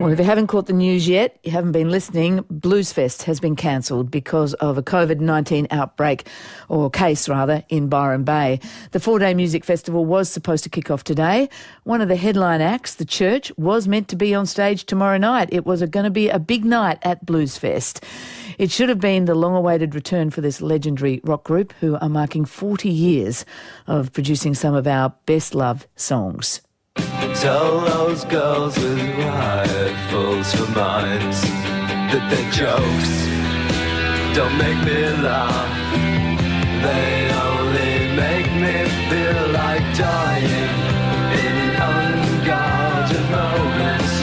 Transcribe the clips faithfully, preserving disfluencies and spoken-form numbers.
Well, if you haven't caught the news yet, you haven't been listening, Bluesfest has been cancelled because of a COVID nineteen outbreak, or case rather, in Byron Bay. The four-day music festival was supposed to kick off today. One of the headline acts, The Church, was meant to be on stage tomorrow night. It was going to be a big night at Bluesfest. It should have been the long-awaited return for this legendary rock group who are marking forty years of producing some of our best-loved songs. Tell those girls with rifles for minds that their jokes don't make me laugh. They only make me feel like dying in unguarded moments.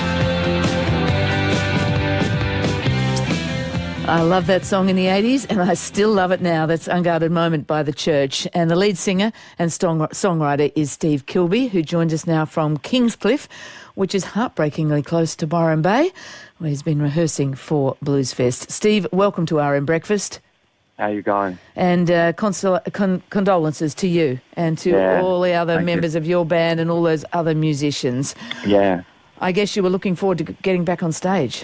I love that song in the eighties and I still love it now. That's Unguarded Moment by The Church. And the lead singer and song- songwriter is Steve Kilbey, who joins us now from Kingscliff, which is heartbreakingly close to Byron Bay, where he's been rehearsing for Bluesfest. Steve, welcome to R M Breakfast. How you going? And uh, consol- con- condolences to you and to Yeah, all the other thank members you. of your band and all those other musicians. Yeah, I guess you were looking forward to getting back on stage.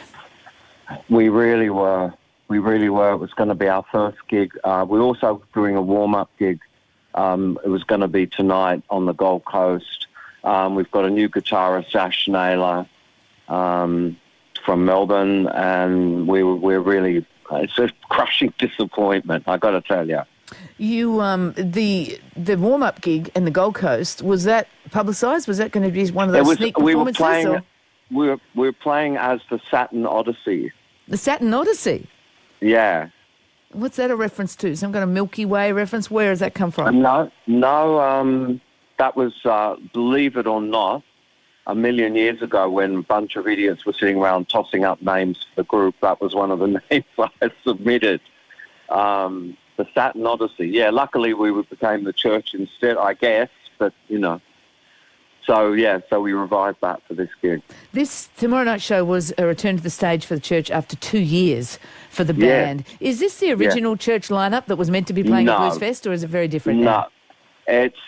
we really were. We really were. It was going to be our first gig. Uh, we're also doing a warm-up gig. Um, it was going to be tonight on the Gold Coast. Um, we've got a new guitarist, Ash Naylor, um, from Melbourne, and we were, we're really... It's a crushing disappointment, I got to tell you. You, um, the the warm up gig in the Gold Coast, was that publicised? Was that going to be one of It those was, sneak we were performances? playing. Or? We were we were playing as the Saturn Odyssey. The Saturn Odyssey. Yeah. What's that a reference to? Some kind of Milky Way reference? Where does that come from? No, no. Um, that was, uh, believe it or not, a million years ago when a bunch of idiots were sitting around tossing up names for the group. That was one of the names I submitted. Um, the Saturn Odyssey. Yeah, luckily we became the Church instead, I guess. But, you know. So, yeah, so we revived that for this gig. This tomorrow night show was a return to the stage for the Church after two years for the Yeah. band. Is this the original Church lineup that was meant to be playing at No. Bluesfest, or is it very different No, now? it's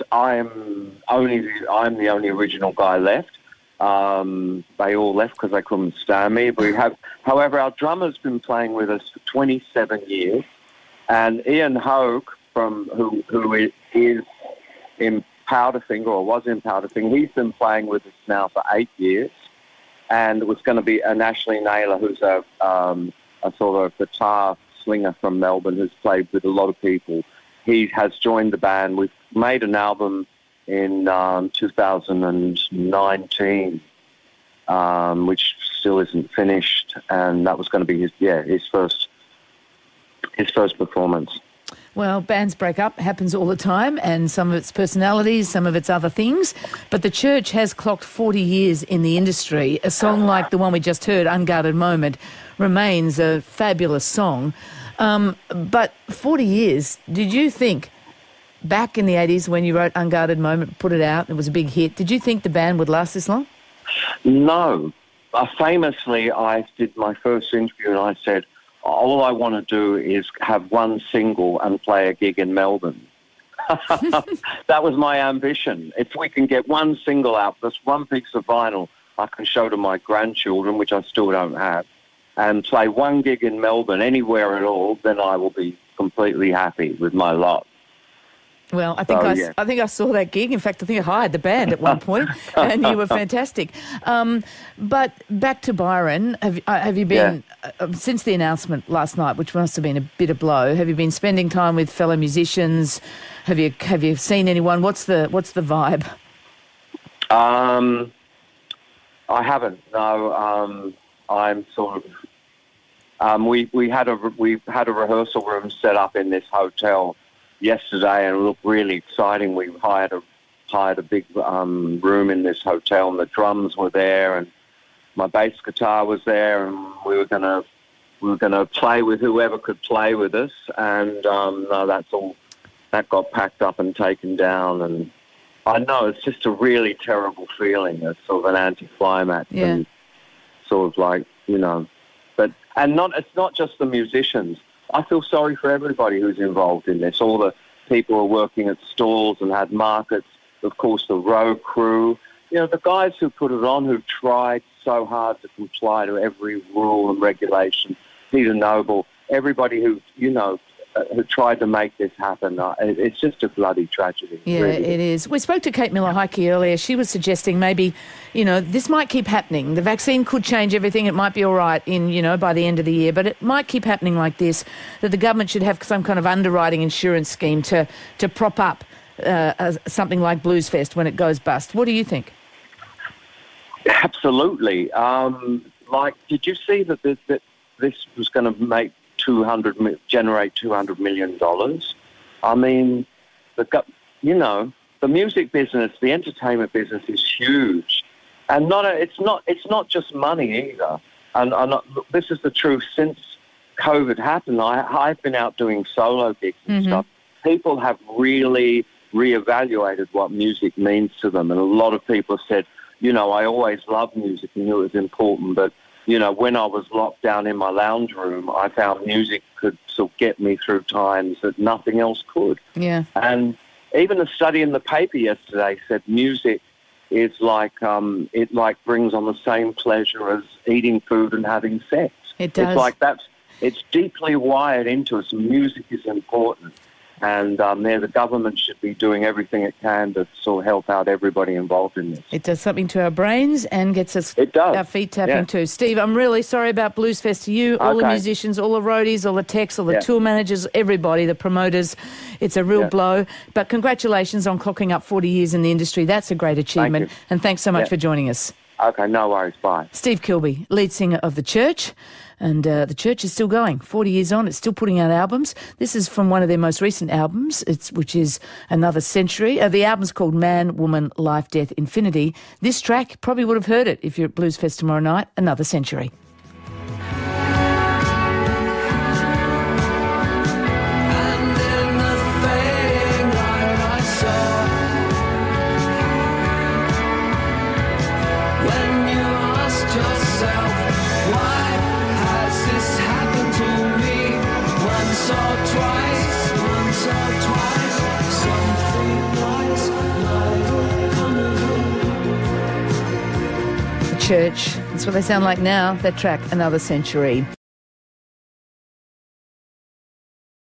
I'm only I'm the only original guy left. Um, they all left because they couldn't stand me. We have, however, our drummer's been playing with us for twenty-seven years, and Ian Hogue, from who who is in Powderfinger or was in Powderfinger, he's been playing with us now for eight years, and it was going to be an Ashley Naylor, who's a um, a sort of guitar slinger from Melbourne, who's played with a lot of people. He has joined the band. We've made an album in um, two thousand nineteen, um, which still isn't finished, and that was going to be his yeah his first his first performance. Well, bands break up, happens all the time, and some of its personalities, some of its other things. But the Church has clocked forty years in the industry. A song like the one we just heard, Unguarded Moment, remains a fabulous song. Um, but forty years, did you think, back in the eighties when you wrote Unguarded Moment, put it out, it was a big hit, did you think the band would last this long? No. Uh, famously, I did my first interview and I said, all I want to do is have one single and play a gig in Melbourne. That was my ambition. If we can get one single out, just one piece of vinyl I can show to my grandchildren, which I still don't have, and play one gig in Melbourne, anywhere at all, then I will be completely happy with my lot. Well, I think So, I, yeah. I think I saw that gig. In fact, I think I hired the band at one point, and you were fantastic. Um, but back to Byron, have, uh, have you been, uh, since the announcement last night, which must have been a bit of blow, have you been spending time with fellow musicians? Have you have you seen anyone? What's the what's the vibe? Um, I haven't. No, um, I'm sort of. Um, we we had a we had a rehearsal room set up in this hotel yesterday, and it looked really exciting. We hired a hired a big um, room in this hotel, and the drums were there, and my bass guitar was there, and we were gonna we were gonna play with whoever could play with us, and um, no, that's all. That got packed up and taken down, and I know it's just a really terrible feeling. It's sort of an anticlimax, Yeah. and sort of like you know, but and not it's not just the musicians. I feel sorry for everybody who's involved in this. All the people who are working at stalls and had markets, of course, the row crew. You know, the guys who put it on, who tried so hard to comply to every rule and regulation. Peter Noble, everybody who, you know, uh, who tried to make this happen. Uh, it, it's just a bloody tragedy. Yeah, really. It is. We spoke to Kate Miller-Heike earlier. She was suggesting maybe, you know, this might keep happening. The vaccine could change everything. It might be all right in, you know, by the end of the year, but it might keep happening like this, that the government should have some kind of underwriting insurance scheme to, to prop up uh, uh, something like Bluesfest when it goes bust. What do you think? Absolutely. Um, like, did you see that this, that this was going to make two hundred generate two hundred million dollars? I mean, the you know the music business, the entertainment business is huge, and not a, it's not it's not just money either. And, and this is the truth. Since COVID happened, I, I've been out doing solo gigs and Mm-hmm. stuff. People have really reevaluated what music means to them, and a lot of people said, you know, I always loved music and knew it was important, but, you know, when I was locked down in my lounge room, I found music could sort of get me through times that nothing else could. Yeah. And even a study in the paper yesterday said music is like, um, it like brings on the same pleasure as eating food and having sex. It does. It's like that's, it's deeply wired into us. Music is important. And um, there, the government should be doing everything it can to sort of help out everybody involved in this. It does something to our brains and gets us It does. our feet tapping Yeah. too. Steve, I'm really sorry about Bluesfest to you, all the Okay. musicians, all the roadies, all the techs, all the Yeah. tour managers, everybody, the promoters. It's a real Yeah. blow. But congratulations on clocking up forty years in the industry. That's a great achievement. you. And thanks so much Yeah. for joining us. Okay, no worries. Bye. Steve Kilbey, lead singer of The Church. And uh, The Church is still going. forty years on, it's still putting out albums. This is from one of their most recent albums, it's, which is Another Century. Uh, the album's called Man, Woman, Life, Death, Infinity. This track, probably would have heard it if you're at Bluesfest tomorrow night, Another Century. And in the fading light I saw, when you asked yourself, why has this happened to me? Once or twice, once or twice, something nice might have come of it. The Church, that's what they sound like now, that track, Another Century.